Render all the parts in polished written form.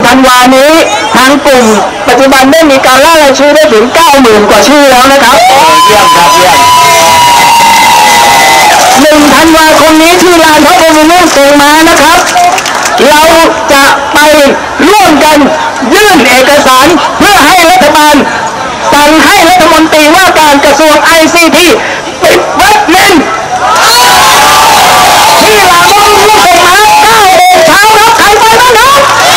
ธันวานี้ทางกลุ่มปัจจุบันได้มีการล่ารายชื่อได้ถึง 90,000 กว่าชื่อแล้วนะครับเยี่ยมครับเยี่ยม1 ธันวาคมนี้ที่ลานพระบรมรูปทรงม้านะครับเราจะไปร่วมกันยื่นเอกสารเพื่อให้รัฐบาลสั่งให้รัฐมนตรีว่าการกระทรวง ICT ปิดเว็บเมนที่ลานพระบรมรูปทรงม้า9 โมงเช้าครับใครไปบ้างครับ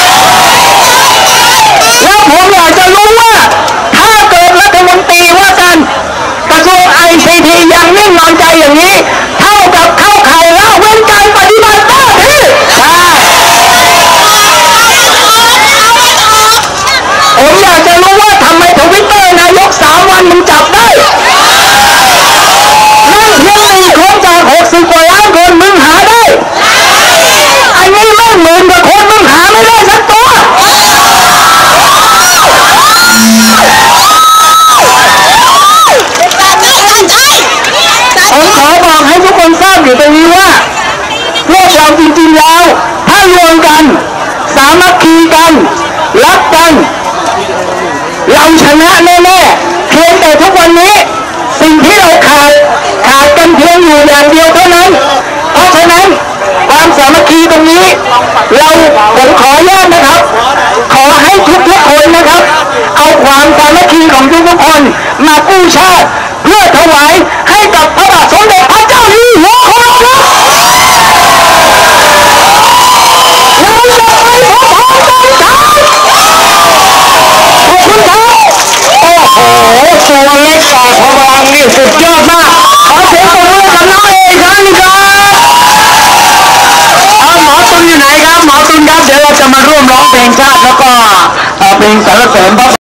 แล้วผมอยากจะรู้ว่าถ้าเกิดรัฐมนตรีว่าการกระทรวง ICT ยังนิ่งนอนใจอย่างนี้เท่ากับเข้าข่ายละเว้นการปฏิบัติหน้าที่ผมอยากจะรู้ว่าทำไมทวิตเตอร์นายก3 วันมึงจับได้นั่นเพียง1 คนจาก60 กว่าล้านคนมึงหาได้อันนี้ไม่10,000 กว่าคนมึงหาไม่ได้สักตัวผมขอบอกให้ทุกคนทราบอยู่ตรงนี้ว่าพวกเราจริงๆแล้วถ้ารวมกันสามัคคีกันรักกันเราชนะแน่ๆเพียงแต่ทุกวันนี้สิ่งที่เราขาดกันเพียงอยู่อย่างเดียวเท่านั้นเพราะฉะนั้นความสามัคคีตรงนี้ผมขออนุญาตนะครับขอให้ทุกคนนะครับเอาความสามัคคีของทุกคนมากู้ชาติเพื่อถวายให้กับพระบาทสมเด็จพระเจ้าอยู่หัวของเราครับเราจะไปพบกันครับขอบคุณครับโอ้โหตัวเล็กต่อพลังนี่สุดยอดมากขอเสียงปรบมือกับน้องเอกครับหมอตุลอยู่ไหนครับหมอตุลครับเดี๋ยวเราจะมาร่วมร้องเพลงชาติแล้วก็เพลงสรรเสริญพระ